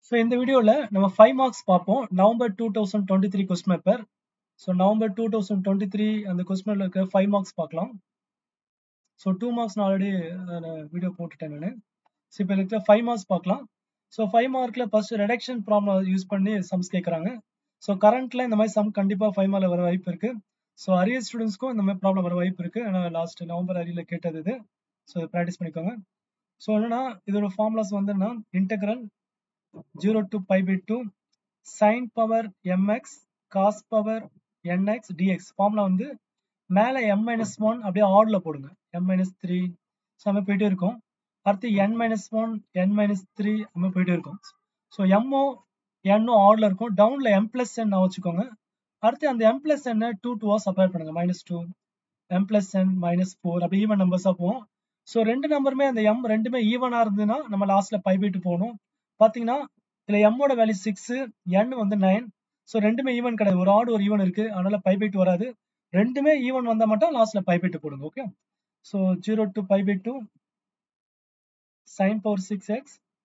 So in the video நம்ம 5 marks பார்ப்போம். November 2023 question paper. So November 2023 அந்த questionல இருக்க 5 marks பார்க்கலாம். So 2 marks நான் ஆல்ரெடி வீடியோ போட்டுட்டேன் நானு. So இப்போ இருக்க 5 marks பார்க்கலாம். So 5 markல first reduction problem யூஸ் பண்ணி sums கேக்குறாங்க. So currentல இந்த மாதிரி sum கண்டிப்பா 5 markல வர வாய்ப்பு இருக்கு. So arrear ஸ்டூடண்ட்ஸ்க்கும் இந்த மாதிரி ப்ராப்ளம் வர வாய்ப்பு இருக்கு. ஏன்னா லாஸ்ட் நவம்பர் அரியர்ல கேட்டது இது. So பிராக்டிஸ் பண்ணிக்கோங்க. So என்னன்னா இதோட ஃபார்முலாஸ் வந்துன்னா integral 0 to pi by 2 sin power mx cos power nx dx formula வந்து மேல m-1 அப்படியே ஆட்ல போடுங்க m-3 சம போயிட்டே இருக்கும். அடுத்து n-1 n-3 நம்ம போயிட்டே இருக்கும். ஸோ m-ஓ n-ஓ ஆட்ல இருக்கும். டவுன்ல m+n வச்சுக்கோங்க. அடுத்து அந்த m+n 2 செப்பரேட் பண்ணுங்க -2 m+n -4 அப்படி ஈவன் நம்பர்ஸா போகும். ஸோ ரெண்டு நம்பருமே அந்த m ரெண்டுமே ஈவனா இருந்ததுன்னா நம்ம லாஸ்ட்ல பை பை 2 போகணும். பாத்தீங்கன்னா இதுல m ஓட வேல்யூ 6 n வந்து 9. ஸோ ரெண்டுமே ஈவன் கிடையாது. ஒரு ஆட் ஒரு ஈவன் இருக்கு. அதனால பை பை 2 வராது. ரெண்டுமே ஈவன் வந்தா மட்டும் லாஸ்ட்ல பை பை 2 போடுங்க. Okay. So 0 to pi by 2 sin power 6x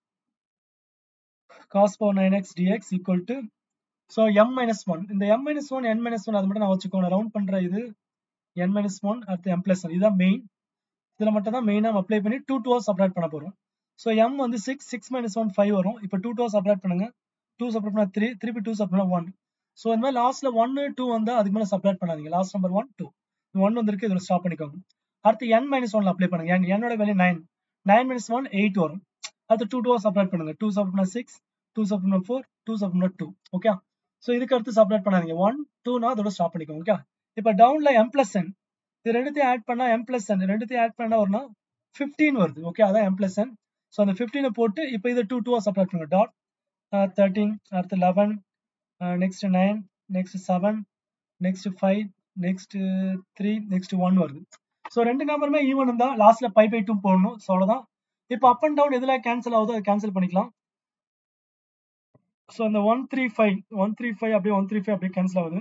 cos power 9x dx equal to so m-1 இந்த m-1 n-1 அது மட்டும் நான் வச்சுக்கோங்க. ரவுண்ட் பண்ற இது n-1 அடுத்து m+1 இதுதான் மெயின். இதுல மட்டும் தான் மெயினா அப்ளை பண்ணி 2 செப்பரேட் பண்ண போறோம். ஸோ m வந்து 6 -1 5 வரும். இப்போ 2 செப்பரேட் பண்ணுங்க. 2 செப்பரேட் பண்ணா 3 திருப்பி 2 செப்பரேட் பண்ணா 1. ஸோ இந்த மாதிரி லாஸ்ட்ல 1 2 வந்தா அதுக்கு மேல செப்பரேட் பண்ணாதீங்க. லாஸ்ட் நம்பர் 1 2 1 வந்திருக்கு. இதுல ஸ்டாப் பண்ணிக்கோங்க. அடுத்து n-1 அப்ளை பண்ணுங்க. n ஓட வேல்யூ 9 9 - 1 8 வரும். அடுத்து 2 செப்பரேட் பண்ணுங்க. 2 செப்பரேட் பண்ணா 6 2 செப்பரேட் பண்ணா 4 2 செப்பரேட் பண்ணா 2. ஓகே. ஸோ இதுக்கு அடுத்து செப்பரேட் பண்ணாதீங்க. 1 2னா அதோட ஸ்டாப் பண்ணிக்கோங்க. ஓகே. இப்போ டவுன்ல m+n இது ரெண்டுத்தையும் ஆட் பண்ணா m+n ரெண்டுத்தையும் ஆட் பண்ணா வரும்னா 15 வருது. ஓகே. அதான் m+n. ஸோ அந்த 15 போட்டு இப்போ இதை 2 செப்பரேட் பண்ணுங்க. டாட் 13 அடுத்து 11 next 9 next 7 next 5 next 3 next 1 வருது. ஸோ ரெண்டு நம்பருமே ஈவன் இருந்தா லாஸ்ட்ல பை பை 2 போடணும். ஸோ அவ்வளவுதான். இப்போ அப் அண்ட் டவுன் எதுல கேன்சல் ஆகுதோ அதை கேன்சல் பண்ணிக்கலாம். ஸோ அந்த 135 அப்படியே 135 அப்படியே கேன்சல் ஆகுது.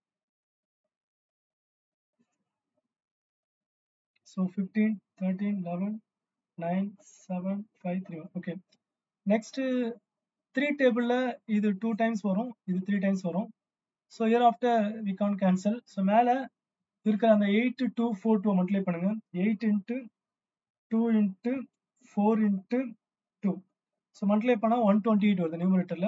So 15 13 11 9 7 5 3 okay. நெக்ஸ்ட் 3 டேபிள்ல இது 2 டைம்ஸ் வரும். இது 3 டைம்ஸ் வரும். So here after we can cancel. So மேல இருக்கிற அந்த 8 2 4 2 மல்டிப்ளை பண்ணுங்க. 8 into 2 into 4 into 2. So multiply பண்ணா 128 வருது. நியூமரேட்டர்ல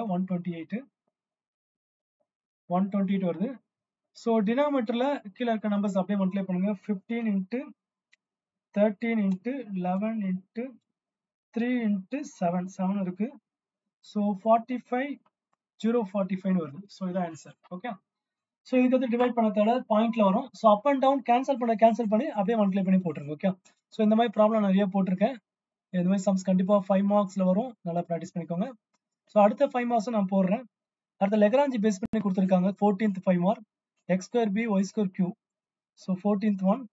128 வருது. ஸோ டினாமினேட்டர்ல கீழே இருக்க நம்பர்ஸ் அப்படியே மல்டிப்ளை பண்ணுங்க. 15 இன்ட்டு 13 இன்ட்டு 11 இன்ட்டு 3 இன்ட்டு 7 இருக்கு. ஸோ 45 045 வருது. ஸோ இதான் ஆன்சர். ஓகே. ஸோ இதுக்கு வந்து டிவைட் பண்ண தேவை பாயிண்ட்ல வரும். So up and down cancel பண்ணி அப்படியே மல்டிப்ளை பண்ணி போட்டுருங்க. ஓகே. ஸோ இந்த மாதிரி ப்ராப்ளம் நிறைய போட்டிருக்கேன். இந்த மாதிரி சம்ஸ் கண்டிப்பா 5 மார்க்ஸ்ல வரும். நல்லா ப்ராக்டிஸ் பண்ணிக்கோங்க. ஸோ அடுத்த 5 மார்க்ஸ் நான் போடுறேன். அடுத்த லெக்ராஞ்சி பேஸ் பண்ணி கொடுத்துருக்காங்க. 14th 5 mark x square b y square q. So 14th one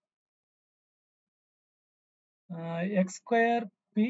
x square b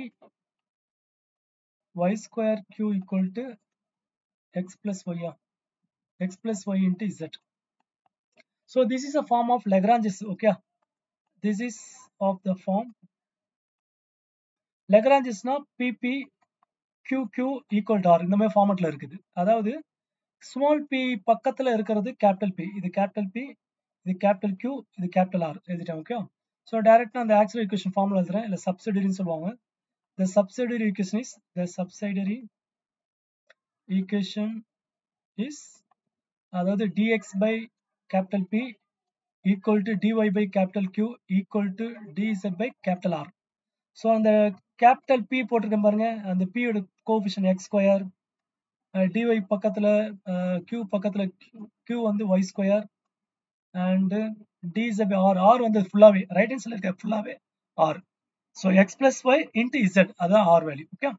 y square q equal to x plus y x plus y into z. So this is a form of Lagrange's. Okay, this is of the form Lagrange's na pp qq equal to r இந்த மாதிரி ஃபார்மட்ல இருக்குது. அதாவது small p பக்கத்துல இருக்கிறது capital p, இது capital p, இது capital q, இது capital r எழுதிட்டேன். ஓகே. ஸோ டைரக்டா அந்த ஆக்சிலரி ஈக்குவேஷன் ஃபார்முலா எழுதுறேன். இல்ல சப்சிடரின்னு சொல்லுவாங்க. The subsidiary equation is அதாவது dx by capital P equal to dy by capital Q equal to dz by capital R. So அந்த கேபிட்டல் P போட்டிருக்கேன் பாருங்க. அந்த P யோட கோஎஃபிஷியன்ட் x ஸ்கொயர், dy பக்கத்துல Q பக்கத்துல Q வந்து y square and dz by R. R வந்து ஃபுல்லாவே ரைட் ஹேண்ட் சைடுல இருக்க ஃபுல்லாவே R. So x plus y into z அதான் R value. Okay.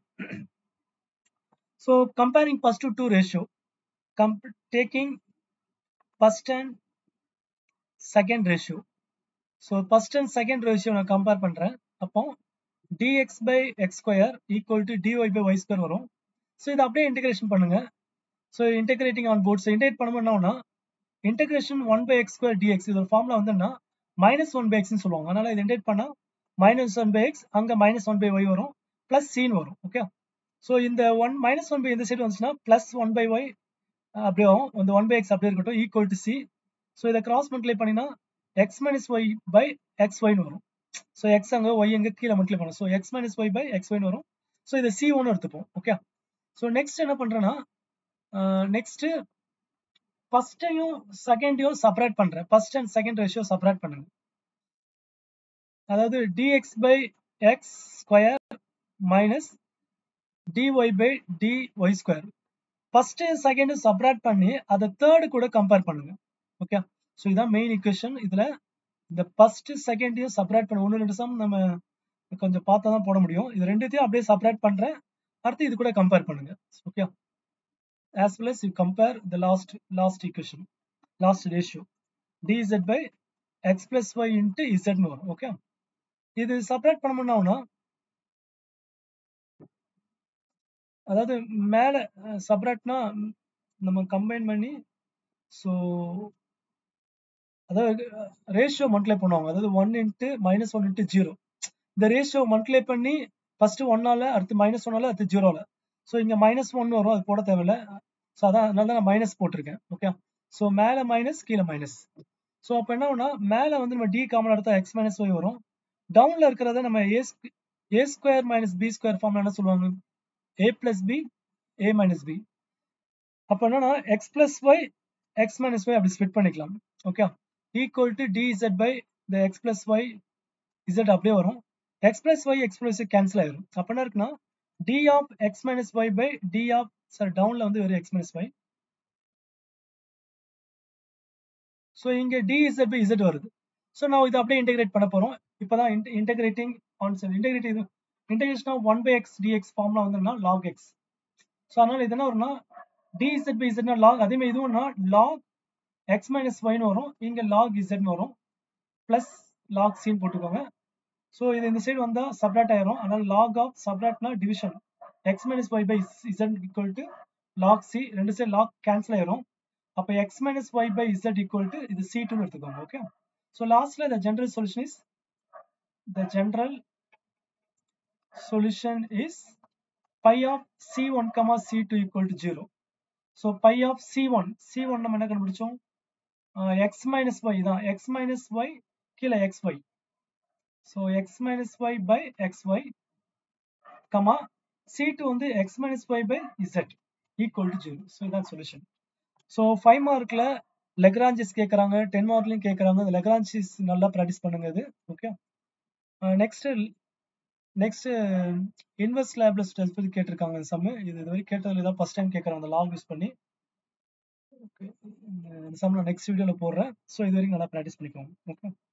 So comparing first two ratio taking first and second ratio. So first and second ratio நான் compare பண்றேன். அப்போ dx by x square equal to dy by y square வரும். So இதை அப்படியே integration பண்ணுங்க. So integrating on போர்ட்ஸ் integrate பண்ணும்போது என்ன integration 1 by x square dx இதோட ஃபார்முலா வந்துன்னா -1 by x ன்னு சொல்லுவாங்க. அதனால இது இன்டெகிரேட் பண்ணா -1 by x அங்க -1 by y வரும் பிளஸ் c வரும். ஓகே. ஸோ இந்த மைனஸ் ஒன் பை இந்த சைடு வந்துச்சுன்னா பிளஸ் ஒன் பை ஒய் அப்படியே ஆகும். இந்த ஒன் பை எக்ஸ் அப்படியே இருக்கட்டும், ஈக்குவல் டு சி. ஸோ இதை கிராஸ் மல்டிப்ளை பண்ணினா x minus y by x ஒய்னு வரும். ஸோ எக்ஸ் அங்கே ஒய் எங்கே கீழே மல்டிப்ளை பண்ணும். So x minus y by x ஒய்னு வரும். ஸோ இதை சி ஒன்று எடுத்துப்போம். ஓகே. ஸோ நெக்ஸ்ட் என்ன பண்றேன்னா நெக்ஸ்ட் ஃபர்ஸ்டையும் செகண்டையும் செப்பரேட் பண்றேன். First and second ratio separate பண்ணுங்க. அதாவது dx by x square minus dy by dy square. First second separate பண்ணி அதை தேர்டு கூட கம்பேர் பண்ணுங்க. ஓகே. ஸோ இதான் மெயின் ஈக்குவேஷன். இதுல இந்த ஃபர்ஸ்ட் செகண்டையும் செப்பரேட் பண்ண ஒன்று ரெண்டு சம் நம்ம கொஞ்சம் பார்த்தா தான் போட முடியும். இது ரெண்டுத்தையும் அப்படியே செப்பரேட் பண்றேன். அடுத்து இது கூட கம்பேர் பண்ணுங்க. Okay. as well as you compare the last equation, last ratio dz by x plus y into z னு வரும். ஓகே. இது செப்பரேட் பண்ணோம்னா அதாவது மேல செப்பரேட்னா நம்ம கம்பைன் பண்ணி ஸோ அதாவது ரேஷியோ மல்டிப்ளை பண்ணுவாங்க. அதாவது 1 இன்ட்டு மைனஸ் 1 இன்ட்டு 0. இந்த ரேஷியோ மல்டிப்ளை பண்ணி ஃபர்ஸ்ட் 1ஆல அடுத்து மைனஸ் 1ஆல அடுத்து 0ஆல. ஸோ இங்க மைனஸ் 1 வரும், அது போட தேவையில்ல. ஸோ அதனால தான் நான் மைனஸ் போட்டிருக்கேன். ஓகே. ஸோ மேல மைனஸ் கீழே மைனஸ். ஸோ அப்போ என்ன ஆகும்னா மேல வந்து நம்ம டி காமன் எடுத்தா எக்ஸ் மைனஸ் ஒய் வரும். டவுன்ல இருக்கிறத நம்ம a square minus b square ஃபார்ம்ல என்ன சொல்லுவாங்க, a plus b a minus b. அப்போ என்னன்னா x plus y x minus y அப்படி ஸ்ப்ளிட் பண்ணிக்கலாம். Okay. Equal to d z by இந்த எக்ஸ் பிளஸ் ஒய் இசட் அப்படியே வரும். X plus y x plus Y cancel ஆயிரும். அப்போ என்ன இருக்குன்னா d of x minus y by d of sir டவுன்ல வந்து வெறும் எக்ஸ் மைனஸ் ஒய். ஸோ இங்க டிஇசட் பை இசட் வருது. ஸோ நான் இதை அப்படியே இன்டெகிரேட் பண்ண போறோம். இப்போதான் integrating concept. Integration of 1 by x d x ஃபார்ம்ல வந்து லாக் எக்ஸ். ஸோ அதனால இது என்ன வரும்னா dz by z லாக். அதே மாதிரி இதுவும்னா லாக் எக்ஸ் மைனஸ் ஒய்னு வரும். இங்க லாக் இசட்னு வரும். பிளஸ் லாக் சின்னு போட்டுக்கோங்க. ஸோ இது இந்த சைடு வந்தா சப்ராக்ட் ஆயிரும். அதனால லாக் ஆஃப் சப்ராக்ட்னா division x minus y by z equal to log c. ரெண்டு சைடு லாக் கேன்சல் ஆயிரும். அப்போ x minus y by z equal to இது சி டூன்னு எடுத்துக்கோங்க. ஓகே. ஸோ லாஸ்ட்ல the general solution is pi of c1 comma c2 equal to 0. So pi of c1 நம்ம என்ன கண்டுபிடிச்சோம், x minus y தான். x minus y கீழே xy. So x minus y by xy comma c2 வந்து x minus y by z equal to 0. So இதான் solution. So 5 மார்க்ல Lagrange's கேட்கறாங்க, 10 மார்க்லயும் கேட்கறாங்க. இந்த லெக்ரான்ஜிஸ் நல்லா ப்ராக்டிஸ் பண்ணுங்க இது. Okay. Next inverse Laplace test பத்தி கேட்டிருக்காங்க. சம் இது வரை கேட்டதுல தான் ஃபர்ஸ்ட் டைம் கேட்கறாங்க அந்த லாக் யூஸ் பண்ணி. ஓகே. இந்த சம் நான் நெக்ஸ்ட் வீடியோல போடுறேன். ஸோ இது வரைக்கும் நல்லா ப்ராக்டிஸ் பண்ணிக்கோங்க. ஓகே.